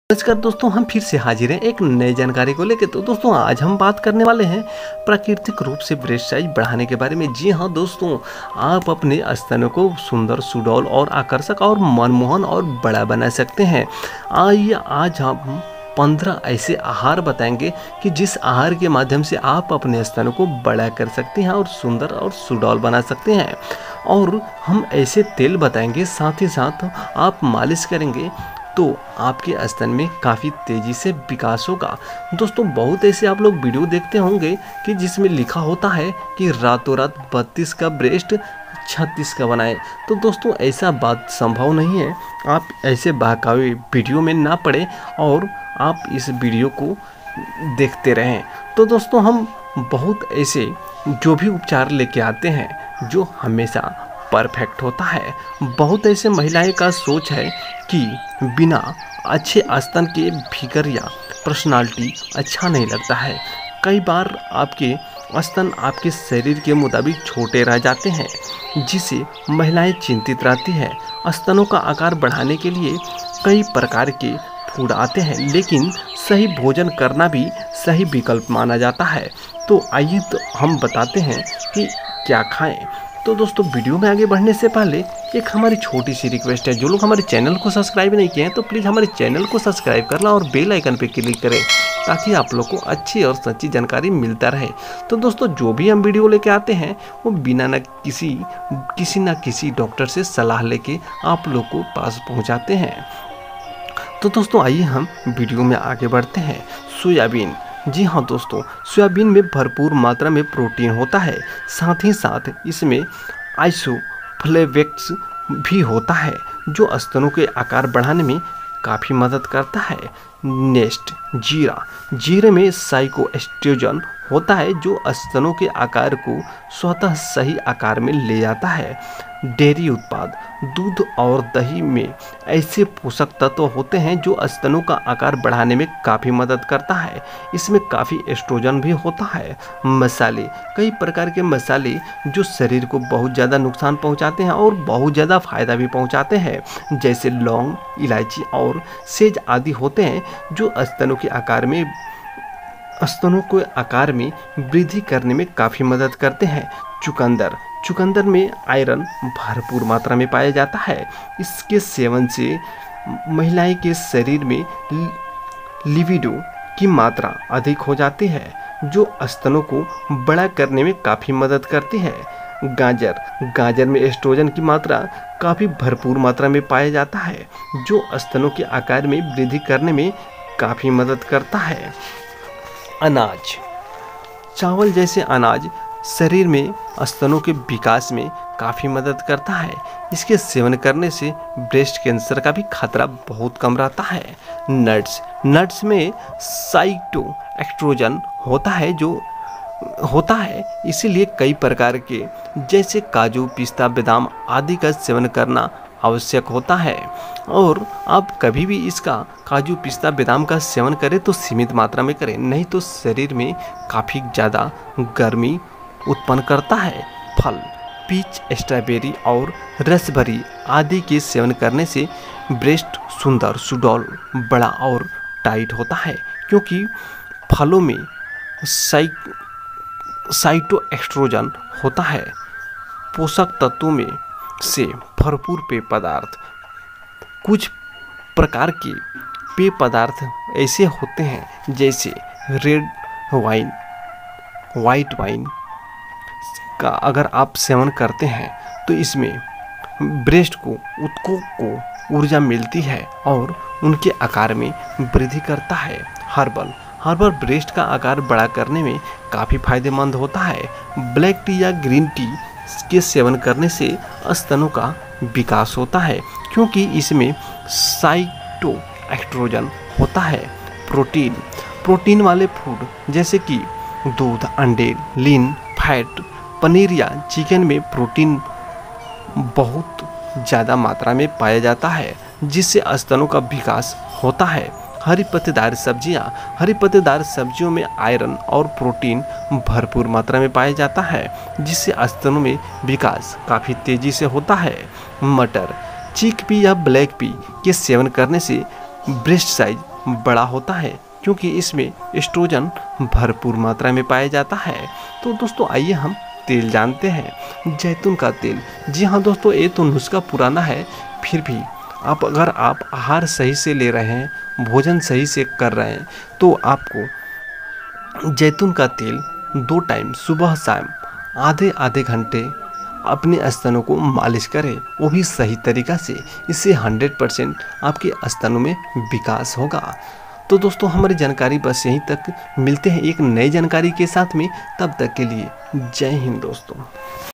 नमस्कार दोस्तों, हम फिर से हाजिर हैं एक नई जानकारी को लेकर। तो दोस्तों आज हम बात करने वाले हैं प्राकृतिक रूप से ब्रेस्ट साइज बढ़ाने के बारे में। जी हाँ दोस्तों, आप अपने स्तनों को सुंदर, सुडौल और आकर्षक और मनमोहन और बड़ा बना सकते हैं। आइए आज हम 15 ऐसे आहार बताएंगे कि जिस आहार के माध्यम से आप अपने स्तनों को बड़ा कर सकते हैं और सुंदर और सुडौल बना सकते हैं। और हम ऐसे तेल बताएंगे, साथ ही साथ आप मालिश करेंगे तो आपके स्तन में काफ़ी तेज़ी से विकास होगा। दोस्तों बहुत ऐसे आप लोग वीडियो देखते होंगे कि जिसमें लिखा होता है कि रातों रात 32 का ब्रेस्ट 36 का बनाएं। तो दोस्तों ऐसा बात संभव नहीं है। आप ऐसे बहकावे वीडियो में ना पड़े और आप इस वीडियो को देखते रहें। तो दोस्तों हम बहुत ऐसे जो भी उपचार लेके आते हैं जो हमेशा परफेक्ट होता है। बहुत ऐसे महिलाएं का सोच है कि बिना अच्छे स्तन के फिगर या पर्सनालिटी अच्छा नहीं लगता है। कई बार आपके स्तन आपके शरीर के मुताबिक छोटे रह जाते हैं, जिससे महिलाएं चिंतित रहती हैं। स्तनों का आकार बढ़ाने के लिए कई प्रकार के फूड आते हैं, लेकिन सही भोजन करना भी सही विकल्प माना जाता है। तो आइए तो हम बताते हैं कि क्या खाएं। तो दोस्तों वीडियो में आगे बढ़ने से पहले एक हमारी छोटी सी रिक्वेस्ट है, जो लोग हमारे चैनल को सब्सक्राइब नहीं किए हैं तो प्लीज़ हमारे चैनल को सब्सक्राइब करना और बेल आइकन पे क्लिक करें, ताकि आप लोग को अच्छी और सच्ची जानकारी मिलता रहे। तो दोस्तों जो भी हम वीडियो लेके आते हैं वो बिना न किसी डॉक्टर से सलाह लेके आप लोग को पास पहुँचाते हैं। तो दोस्तों आइए हम वीडियो में आगे बढ़ते हैं। सोयाबीन। जी हाँ दोस्तों, सोयाबीन में भरपूर मात्रा में प्रोटीन होता है, साथ ही साथ इसमें आइसोफ्लेवोन्स भी होता है जो स्तनों के आकार बढ़ाने में काफ़ी मदद करता है। नेक्स्ट, जीरा। जीरे में साइकोएस्ट्रोजन होता है जो स्तनों के आकार को स्वतः सही आकार में ले जाता है। डेयरी उत्पाद। दूध और दही में ऐसे पोषक तत्व होते हैं जो स्तनों का आकार बढ़ाने में काफ़ी मदद करता है। इसमें काफ़ी एस्ट्रोजन भी होता है। मसाले। कई प्रकार के मसाले जो शरीर को बहुत ज़्यादा नुकसान पहुंचाते हैं और बहुत ज़्यादा फायदा भी पहुंचाते हैं, जैसे लौंग, इलायची और सेज आदि होते हैं जो स्तनों के आकार में वृद्धि करने में काफ़ी मदद करते हैं। चुकंदर। चुकंदर में आयरन भरपूर मात्रा में पाया जाता है। इसके सेवन से महिलाएं के शरीर में लिबिडो की मात्रा अधिक हो जाती है, जो स्तनों को बड़ा करने में काफ़ी मदद करती है। गाजर। गाजर में एस्ट्रोजन की मात्रा काफ़ी भरपूर मात्रा में पाया जाता है, जो स्तनों के आकार में वृद्धि करने में काफ़ी मदद करता है। अनाज। चावल जैसे अनाज शरीर में स्तनों के विकास में काफ़ी मदद करता है। इसके सेवन करने से ब्रेस्ट कैंसर का भी खतरा बहुत कम रहता है। नट्स। नट्स में साइटोएस्ट्रोजन होता है, इसीलिए कई प्रकार के जैसे काजू, पिस्ता, बादाम आदि का सेवन करना आवश्यक होता है। और आप कभी भी इसका काजू, पिस्ता, बादाम का सेवन करें तो सीमित मात्रा में करें, नहीं तो शरीर में काफ़ी ज़्यादा गर्मी उत्पन्न करता है। फल। पीच, स्ट्रॉबेरी और रसभरी आदि के सेवन करने से ब्रेस्ट सुंदर, सुडौल, बड़ा और टाइट होता है, क्योंकि फलों में साइटोएस्ट्रोजन होता है। पोषक तत्वों में से भरपूर पेय पदार्थ। कुछ प्रकार के पेय पदार्थ ऐसे होते हैं जैसे रेड वाइन, वाइट वाइन का अगर आप सेवन करते हैं तो इसमें ब्रेस्ट को ऊर्जा मिलती है और उनके आकार में वृद्धि करता है। हर्बल ब्रेस्ट का आकार बड़ा करने में काफ़ी फायदेमंद होता है। ब्लैक टी या ग्रीन टी के सेवन करने से स्तनों का विकास होता है, क्योंकि इसमें साइटोएस्ट्रोजन होता है। प्रोटीन वाले फूड जैसे कि दूध, अंडे, लीन फैट, पनीर या चिकन में प्रोटीन बहुत ज़्यादा मात्रा में पाया जाता है, जिससे स्तनों का विकास होता है। हरी पत्तेदार सब्जियों में आयरन और प्रोटीन भरपूर मात्रा में पाया जाता है, जिससे स्तनों में विकास काफ़ी तेज़ी से होता है। मटर। चिकपी या ब्लैक पी के सेवन करने से ब्रेस्ट साइज बड़ा होता है क्योंकि इसमें एस्ट्रोजन भरपूर मात्रा में पाया जाता है। तो दोस्तों आइए हम तेल जानते हैं। जैतून का तेल, जी हाँ दोस्तों, ये तो नुस्खा पुराना है, फिर भी अगर आप आहार सही से ले रहे हैं, भोजन सही से कर रहे हैं, तो आपको जैतून का तेल 2 टाइम सुबह शाम आधे आधे घंटे अपने स्तनों को मालिश करें, वो भी सही तरीक़ा से। इससे 100% आपके स्तनों में विकास होगा। तो दोस्तों हमारी जानकारी बस यहीं तक, मिलते हैं एक नई जानकारी के साथ में, तब तक के लिए जय हिंद दोस्तों।